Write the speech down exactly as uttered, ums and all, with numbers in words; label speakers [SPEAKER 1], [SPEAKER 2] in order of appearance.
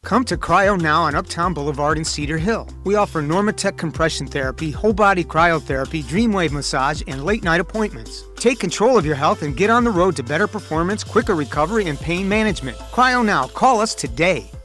[SPEAKER 1] Come to CryoNow on Uptown Boulevard in Cedar Hill. We offer Normatec compression therapy, whole-body cryotherapy, Dreamwave massage, and late-night appointments. Take control of your health and get on the road to better performance, quicker recovery, and pain management. CryoNow. Call us today.